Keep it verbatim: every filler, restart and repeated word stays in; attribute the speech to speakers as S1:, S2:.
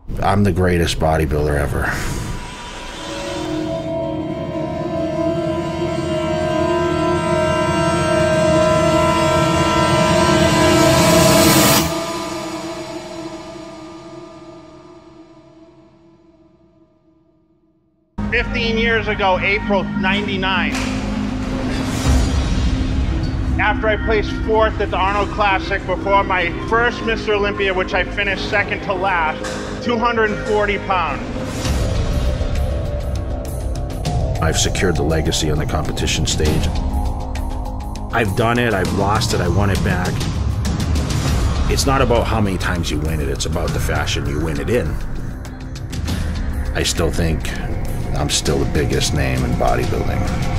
S1: I'm the greatest bodybuilder ever.
S2: fifteen years ago, April ninety-nine, after I placed fourth at the Arnold Classic before my first Mister Olympia, which I finished second to last, two hundred forty pounds.
S1: I've secured the legacy on the competition stage. I've done it, I've lost it, I won it back. It's not about how many times you win it, it's about the fashion you win it in. I still think I'm still the biggest name in bodybuilding.